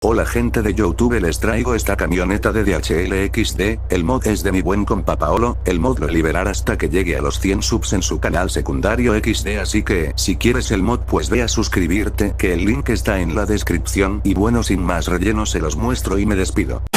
Hola gente de YouTube, les traigo esta camioneta de DHL XD, el mod es de mi buen compa Paolo, el mod lo liberará hasta que llegue a los 100 subs en su canal secundario XD, así que, si quieres el mod pues ve a suscribirte, que el link está en la descripción, y bueno sin más relleno se los muestro y me despido.